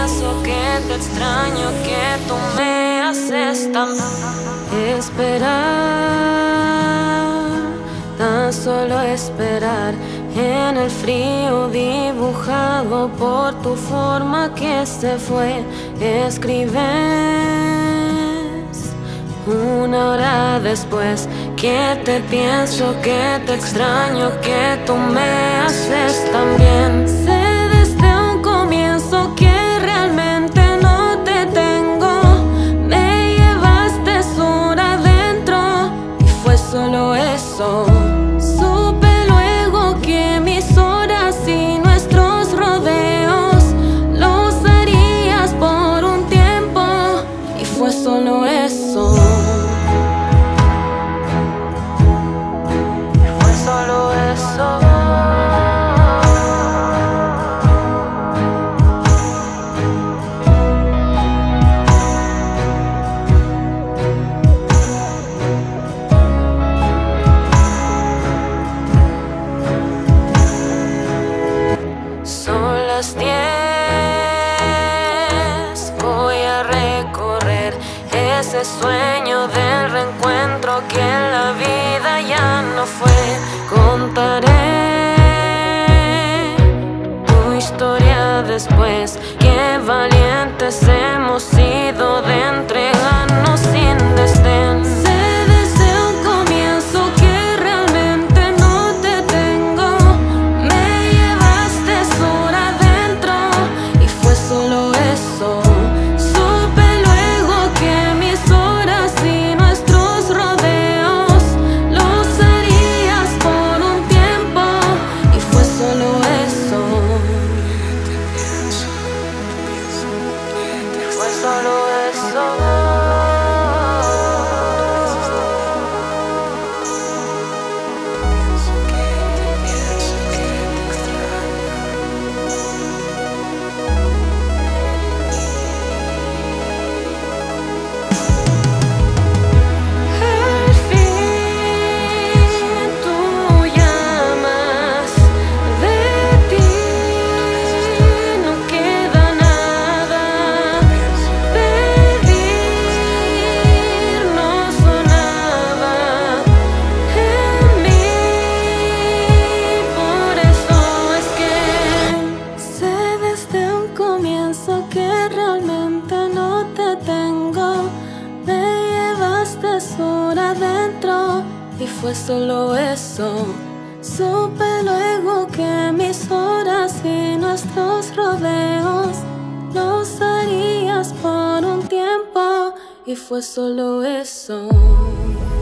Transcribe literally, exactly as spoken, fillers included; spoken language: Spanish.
pienso, que te extraño, que tú me haces tan esperar, tan solo esperar en el frío dibujado por tu forma que se fue. Escribes una hora después que te pienso, que te extraño, que tú me haces tan bien. Sé desde un comienzo que realmente no te tengo. Me llevaste sur adentro y fue solo eso. Supe luego que mis horas y nuestros rodeos los harías por un tiempo y fue solo eso. Solo eso. Son las diez, voy a recorrer ese sueño del reencuentro que en la vida ya no fue. Contaré tu historia después. Qué valientes hemos sido de entregarnos sin desdén. Sé desde un comienzo que realmente no te tengo. Me llevaste sur adentro y fue solo eso. Supe luego que mis horas y nuestros rodeos los harías por un tiempo y fue solo eso. Fue solo eso. Al fin tú llamas, de ti no queda nada. Pedir no sonaba en mí, por eso es que sé desde un comienzo que realmente no te tengo. Me llevaste sur adentro y fue solo eso. Supe luego que mis horas y nuestros rodeos los harías por un tiempo y fue solo eso.